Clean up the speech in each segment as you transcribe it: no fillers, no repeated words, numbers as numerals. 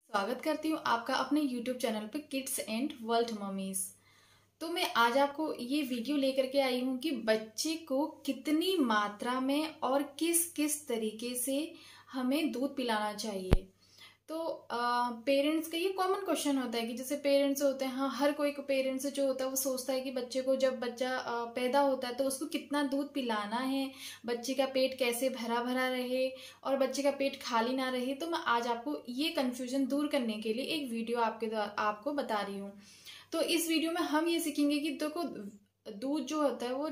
स्वागत करती हूँ आपका अपने YouTube चैनल पे किड्स एंड वर्ल्ड मम्मीज। तो मैं आज आपको ये वीडियो लेकर के आई हूँ कि बच्चे को कितनी मात्रा में और किस किस तरीके से हमें दूध पिलाना चाहिए। तो पेरेंट्स का ये कॉमन क्वेश्चन होता है कि जैसे पेरेंट्स होते हैं, हाँ, हर कोई पेरेंट्स जो होता है वो सोचता है कि बच्चे को जब बच्चा पैदा होता है तो उसको कितना दूध पिलाना है, बच्चे का पेट कैसे भरा भरा रहे और बच्चे का पेट खाली ना रहे। तो मैं आज आपको ये कंफ्यूजन दूर करने के लिए एक वीडियो आपको बता रही हूँ। तो इस वीडियो में हम ये सीखेंगे कि देखो, दूध जो होता है वो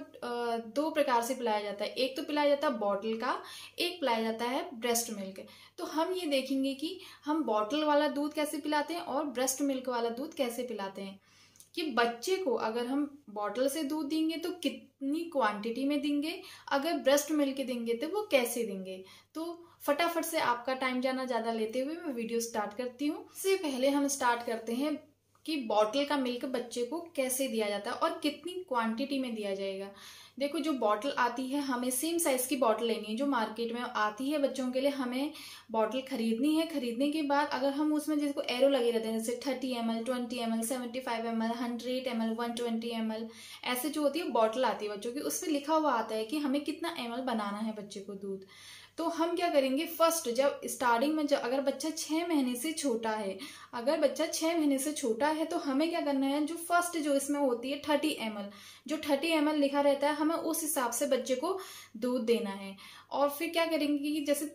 दो प्रकार से पिलाया जाता है। एक तो पिलाया जाता है बॉटल का, एक पिलाया जाता है ब्रेस्ट मिल्क। तो हम ये देखेंगे कि हम बॉटल वाला दूध कैसे पिलाते हैं और ब्रेस्ट मिल्क वाला दूध कैसे पिलाते हैं। कि बच्चे को अगर हम बॉटल से दूध देंगे तो कितनी क्वांटिटी में देंगे, अगर ब्रेस्ट मिल्क देंगे तो वो कैसे देंगे। तो फटाफट से आपका टाइम जाना ज़्यादा लेते हुए मैं वीडियो स्टार्ट करती हूँ। इससे पहले हम स्टार्ट करते हैं कि बॉटल का मिल्क बच्चे को कैसे दिया जाता है और कितनी क्वांटिटी में दिया जाएगा। देखो, जो बॉटल आती है हमें सेम साइज की बॉटल लेनी है जो मार्केट में आती है बच्चों के लिए। हमें बॉटल खरीदनी है। खरीदने के बाद अगर हम उसमें जिसको एरो लगे रहते हैं जैसे 30 ml, 20 ml, 75 ml, 100 ml, 120 ml, ऐसे जो होती है बॉटल आती है बच्चों की, उसमें लिखा हुआ आता है कि हमें कितना ml बनाना है बच्चे को दूध। तो हम क्या करेंगे, फर्स्ट जब स्टार्टिंग में जब अगर बच्चा 6 महीने से छोटा है, अगर बच्चा 6 महीने से छोटा है तो हमें क्या करना है, जो फर्स्ट जो इसमें होती है 30 ml, जो 30 ml लिखा रहता है हमें उस हिसाब से बच्चे को दूध देना है। और फिर क्या करेंगे कि जैसे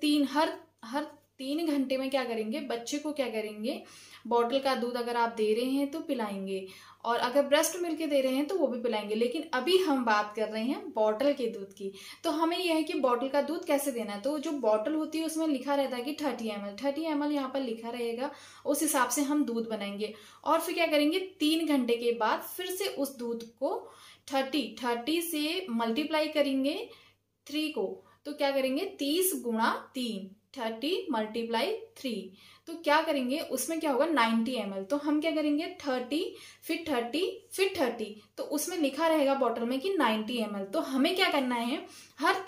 हर 3 घंटे में क्या करेंगे, बच्चे को क्या करेंगे, बॉटल का दूध अगर आप दे रहे हैं तो पिलाएंगे, और अगर ब्रेस्ट मिल्क दे रहे हैं तो वो भी पिलाएंगे। लेकिन अभी हम बात कर रहे हैं बॉटल के दूध की। तो हमें यह है कि बॉटल का दूध कैसे देना है। तो जो बॉटल होती है उसमें लिखा रहता है कि 30 ml यहाँ पर लिखा रहेगा, उस हिसाब से हम दूध बनाएंगे। और फिर क्या करेंगे, 3 घंटे के बाद फिर से उस दूध को 30 से मल्टीप्लाई करेंगे 3 को। तो क्या करेंगे, 30 गुणा 3, 30 मल्टीप्लाई 3। तो क्या करेंगे, उसमें क्या होगा 90 ml। तो हम क्या करेंगे 30 फिर 30 फिर 30, तो उसमें लिखा रहेगा बॉटल में कि 90 ml। तो हमें क्या करना है, हर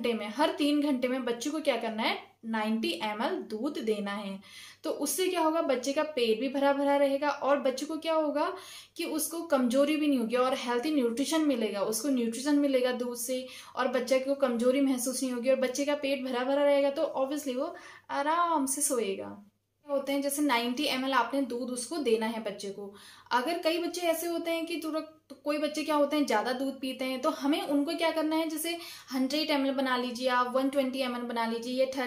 3 घंटे में बच्चे को क्या करना है, 90 ml दूध देना है। तो उससे क्या होगा, बच्चे का पेट भी भरा भरा रहेगा और बच्चे को क्या होगा कि उसको कमजोरी भी नहीं होगी और हेल्थी न्यूट्रिशन मिलेगा, उसको न्यूट्रिशन मिलेगा दूध से, और बच्चे को कमजोरी महसूस नहीं होगी और बच्चे का पेट भरा भरा रहेगा तो ऑब्वियसली वो आराम से सोएगा। होते हैं जैसे 90 ml आपने दूध उसको देना है बच्चे को। अगर कई बच्चे ऐसे होते हैं कि तो कोई बच्चे क्या होते हैं ज्यादा दूध पीते हैं, तो हमें उनको क्या करना है, जैसे 100 ml बना लीजिए आप, 120 ml बना लीजिए, या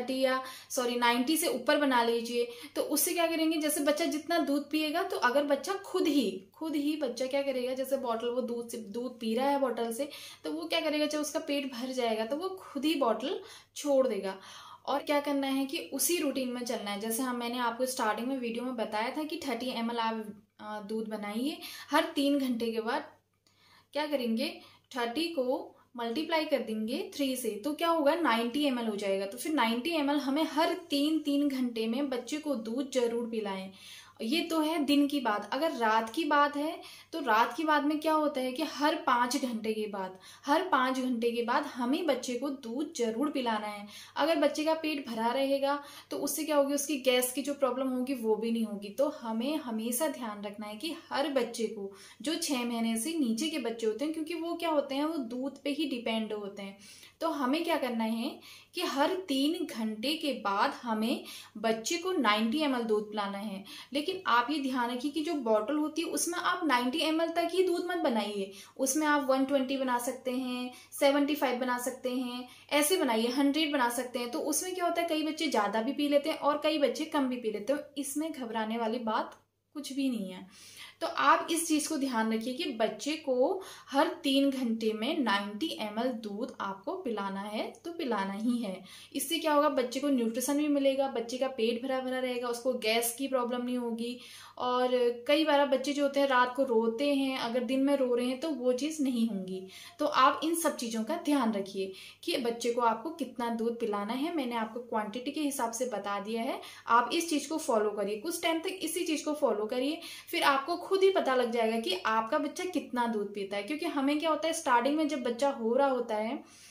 90 से ऊपर बना लीजिए। तो उससे क्या करेंगे, जैसे बच्चा जितना दूध पिएगा, तो अगर बच्चा खुद ही बच्चा क्या करेगा, जैसे बॉटल वो दूध पी रहा है बॉटल से, तो वो क्या करेगा, जब उसका पेट भर जाएगा तो वो खुद ही बॉटल छोड़ देगा। और क्या करना है कि उसी रूटीन में चलना है। जैसे मैंने आपको स्टार्टिंग में वीडियो में बताया था कि 30 ml आप दूध बनाइए, हर 3 घंटे के बाद क्या करेंगे, 30 को मल्टीप्लाई कर देंगे 3 से, तो क्या होगा 90 ml हो जाएगा। तो फिर 90 ml हमें हर 3 घंटे में बच्चे को दूध जरूर पिलाएं। ये तो है दिन की बात। अगर रात की बात है तो रात की बात में क्या होता है कि हर 5 घंटे के बाद हमें बच्चे को दूध जरूर पिलाना है। अगर बच्चे का पेट भरा रहेगा तो उससे क्या होगी, उसकी गैस की जो प्रॉब्लम होगी वो भी नहीं होगी। तो हमें हमेशा ध्यान रखना है कि हर बच्चे को, जो 6 महीने से नीचे के बच्चे होते हैं, क्योंकि वो क्या होते हैं, वो दूध पे ही डिपेंड होते हैं, तो हमें क्या करना है कि हर 3 घंटे के बाद हमें बच्चे को 90 ml दूध पिलाना है। लेकिन आप ये ध्यान रखिए कि जो बॉटल होती है उसमें आप 90 ml तक ही दूध मत बनाइए, उसमें आप 120 बना सकते हैं, 75 बना सकते हैं, ऐसे बनाइए, 100 बना सकते हैं। तो उसमें क्या होता है, कई बच्चे ज्यादा भी पी लेते हैं और कई बच्चे कम भी पी लेते हैं। इसमें घबराने वाली बात कुछ भी नहीं है। तो आप इस चीज को ध्यान रखिए कि बच्चे को हर 3 घंटे में 90 ml दूध आपको पिलाना है, तो पिलाना ही है। इससे क्या होगा, बच्चे को न्यूट्रिशन भी मिलेगा, बच्चे का पेट भरा भरा रहेगा, उसको गैस की प्रॉब्लम नहीं होगी। और कई बार बच्चे जो होते हैं रात को रोते हैं, अगर दिन में रो रहे हैं तो वो चीज नहीं होंगी। तो आप इन सब चीजों का ध्यान रखिए कि बच्चे को आपको कितना दूध पिलाना है। मैंने आपको क्वांटिटी के हिसाब से बता दिया है, आप इस चीज को फॉलो करिए, कुछ टाइम तक इसी चीज को फॉलो करिए, फिर आपको खुद ही पता लग जाएगा कि आपका बच्चा कितना दूध पीता है। क्योंकि हमें क्या होता है, स्टार्टिंग में जब बच्चा हो रहा होता है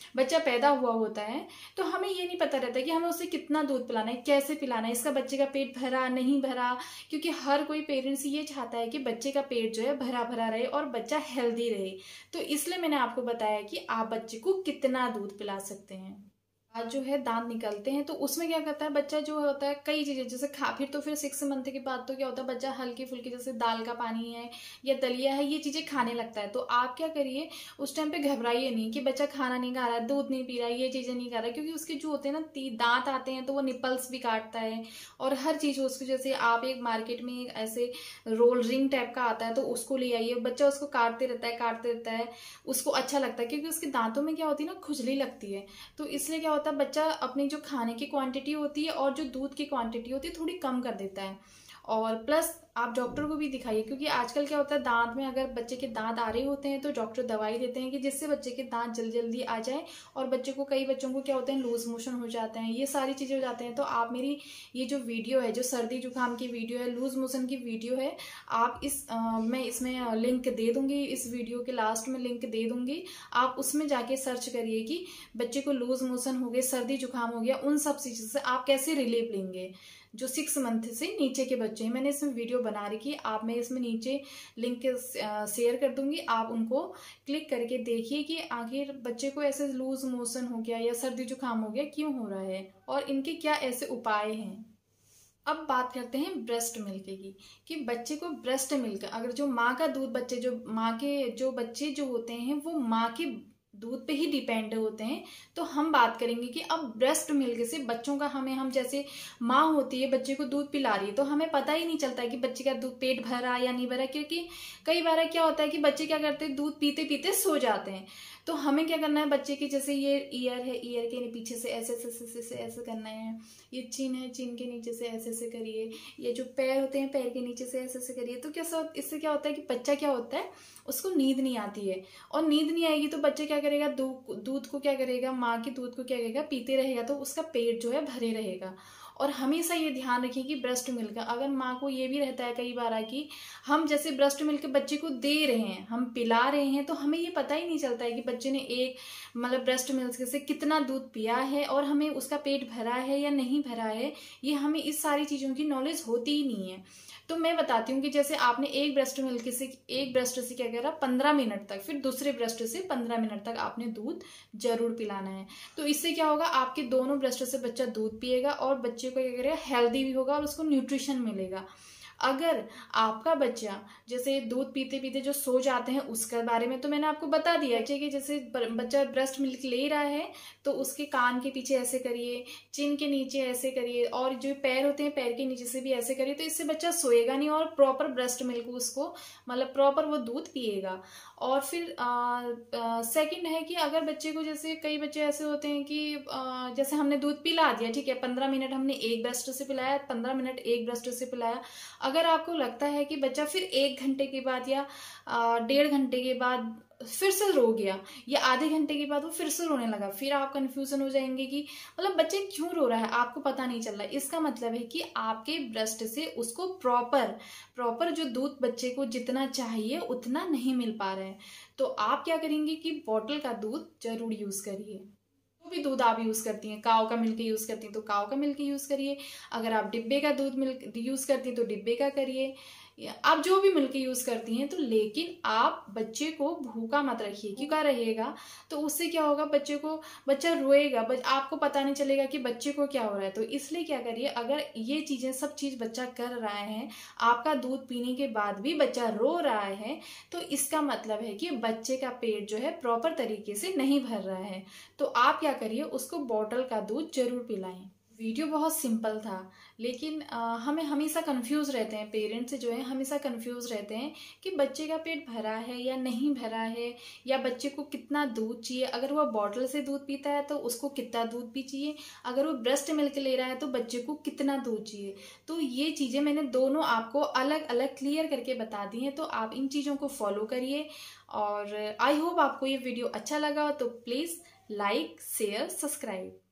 बच्चा पैदा हुआ होता है तो हमें ये नहीं पता रहता कि हमें उसे कितना दूध पिलाना है, कैसे पिलाना है, इसका बच्चे का पेट भरा नहीं भरा, क्योंकि हर कोई पेरेंट्स ये चाहता है कि बच्चे का पेट जो है भरा भरा रहे और बच्चा हेल्दी रहे। तो इसलिए मैंने आपको बताया कि आप बच्चे को कितना दूध पिला सकते हैं। आज जो है दांत निकलते हैं तो उसमें क्या करता है बच्चा, जो होता है कई चीजें जैसे फिर 6 मंथ के बाद तो क्या होता है बच्चा हल्की फुल्की जैसे दाल का पानी है या दलिया है ये चीजें खाने लगता है। तो आप क्या करिए उस टाइम पे घबराइए नहीं कि बच्चा खाना नहीं खा रहा है, दूध नहीं पी रहा है, ये चीजें नहीं खा रहा है, क्योंकि उसके जो होते हैं ना दांत आते हैं तो वो निपल्स भी काटता है और हर चीज उसको, जैसे आप एक मार्केट में ऐसे रोल रिंग टाइप का आता है तो उसको ले आइए, बच्चा उसको काटते रहता है, उसको अच्छा लगता है क्योंकि उसके दांतों में क्या होती है ना खुजली लगती है। तो इसलिए क्या होता है बच्चा अपनी जो खाने की क्वांटिटी होती है और जो दूध की क्वांटिटी होती है थोड़ी कम कर देता है। और प्लस आप डॉक्टर को भी दिखाइए, क्योंकि आजकल क्या होता है दांत में अगर बच्चे के दांत आ रहे होते हैं तो डॉक्टर दवाई देते हैं कि जिससे बच्चे के दांत जल्दी जल्दी आ जाए, और बच्चे को, कई बच्चों को क्या होते हैं लूज मोशन हो जाते हैं, ये सारी चीजें हो जाते हैं। तो आप मेरी ये जो वीडियो है, जो सर्दी जुकाम की वीडियो है, लूज मोशन की वीडियो है, आप मैं इसमें लिंक दे दूंगी, इस वीडियो के लास्ट में लिंक दे दूंगी, आप उसमें जाके सर्च करिए कि बच्चे को लूज मोशन हो गए, सर्दी जुकाम हो गया, उन सब चीजों से आप कैसे रिलीफ लेंगे। जो 6 मंथ से नीचे के बच्चे हैं, मैंने इसमें वीडियो बना रखी है, आप मैं इसमें नीचे लिंक शेयर कर दूंगी, आप उनको क्लिक करके देखिए कि आखिर बच्चे को ऐसे लूज मोशन हो गया या सर्दी जुकाम हो गया क्यों हो रहा है और इनके क्या ऐसे उपाय हैं। अब बात करते हैं ब्रेस्ट मिल्क की, कि बच्चे को ब्रेस्ट मिल्क, अगर जो माँ का दूध जो बच्चे जो होते हैं वो माँ के दूध पे ही डिपेंड होते हैं। तो हम बात करेंगे कि अब ब्रेस्ट मिल्क से बच्चों का हम जैसे माँ होती है बच्चे को दूध पिला रही है तो हमें पता ही नहीं चलता है कि बच्चे का दूध पेट भरा या नहीं भरा, क्योंकि कई बार क्या होता है कि बच्चे क्या करते हैं दूध पीते पीते सो जाते हैं। तो हमें क्या करना है, बच्चे की जैसे ये ईयर है, ईयर के पीछे से ऐसे ऐसे करना है, ये चिन है, चिन के नीचे से ऐसे ऐसे करिए, ये जो पैर होते हैं पैर के नीचे से ऐसे ऐसे करिए। तो इससे क्या होता है कि बच्चा क्या होता है उसको नींद नहीं आती है, और नींद नहीं आएगी तो बच्चा क्या करेगा, दूध को क्या करेगा, माँ के दूध को क्या करेगा, पीते रहेगा, तो उसका पेट जो है भरे रहेगा। और हमेशा ये ध्यान रखिए कि ब्रेस्ट मिल्क, अगर माँ को ये भी रहता है कई बार कि हम जैसे ब्रेस्ट मिल्क बच्चे को दे रहे हैं, हम पिला रहे हैं, तो हमें ये पता ही नहीं चलता है कि बच्चे ने ब्रेस्ट मिल्क से कितना दूध पिया है और हमें उसका पेट भरा है या नहीं भरा है, ये हमें इस सारी चीजों की नॉलेज होती ही नहीं है। तो मैं बताती हूँ कि जैसे आपने एक ब्रेस्ट से क्या करा 15 मिनट तक, फिर दूसरे ब्रेस्ट से 15 मिनट तक आपने दूध जरूर पिलाना है। तो इससे क्या होगा, आपके दोनों ब्रेस्ट से बच्चा दूध पिएगा और बच्चे को क्या करेगा, हेल्दी भी होगा और उसको न्यूट्रिशन मिलेगा। अगर आपका बच्चा जैसे दूध पीते पीते जो सो जाते हैं उसके बारे में तो मैंने आपको बता दिया है कि जैसे बच्चा ब्रेस्ट मिल्क ले रहा है तो उसके कान के पीछे ऐसे करिए, चिन के नीचे ऐसे करिए, और जो पैर होते हैं पैर के नीचे से भी ऐसे करिए। तो इससे बच्चा सोएगा नहीं और प्रॉपर ब्रेस्ट मिल्क उसको प्रॉपर वो दूध पिएगा। और फिर सेकंड है कि अगर बच्चे को, जैसे कई बच्चे ऐसे होते हैं कि जैसे हमने दूध पिला दिया, ठीक है, 15 मिनट हमने एक ब्रेस्ट से पिलाया, 15 मिनट एक ब्रेस्ट से पिलाया, अगर आपको लगता है कि बच्चा फिर 1 घंटे के बाद या 1.5 घंटे के बाद फिर से रो गया या आधे घंटे के बाद वो फिर से रोने लगा, फिर आप कंफ्यूजन हो जाएंगे कि बच्चे क्यों रो रहा है, आपको पता नहीं चल रहा है। इसका मतलब है कि आपके ब्रेस्ट से उसको प्रॉपर जो दूध बच्चे को जितना चाहिए उतना नहीं मिल पा रहा है। तो आप क्या करेंगे कि बॉटल का दूध जरूर यूज करिए। जो भी दूध आप यूज करती हैं, काऊ का मिल्क यूज करती हैं तो काऊ का मिल्क यूज करिए, अगर आप डिब्बे का दूध मिल्क यूज करती हैं तो डिब्बे का करिए, आप जो भी मिल्क यूज करती हैं। तो लेकिन आप बच्चे को भूखा मत रखिए, भूखा रहेगा तो उससे क्या होगा, बच्चा रोएगा, आपको पता नहीं चलेगा कि बच्चे को क्या हो रहा है। तो इसलिए क्या करिए, अगर ये चीजें सब चीज बच्चा कर रहा है, आपका दूध पीने के बाद भी बच्चा रो रहा है, तो इसका मतलब है कि बच्चे का पेट जो है प्रॉपर तरीके से नहीं भर रहा है। तो आप क्या करिए, उसको बॉटल का दूध जरूर पिलाएं। वीडियो बहुत सिंपल था, लेकिन हमें हमेशा कंफ्यूज रहते हैं, पेरेंट्स जो है हमेशा कंफ्यूज रहते हैं कि बच्चे का पेट भरा है या नहीं भरा है, या बच्चे को कितना दूध चाहिए, अगर वो बॉटल से दूध पीता है तो उसको कितना दूध भी चाहिए, अगर वो ब्रेस्ट मिल्क ले रहा है तो बच्चे को कितना दूध चाहिए। तो ये चीज़ें मैंने दोनों आपको अलग अलग क्लियर करके बता दी हैं, तो आप इन चीज़ों को फॉलो करिए। और आई होप आपको ये वीडियो अच्छा लगा हो, तो प्लीज़ लाइक शेयर सब्सक्राइब।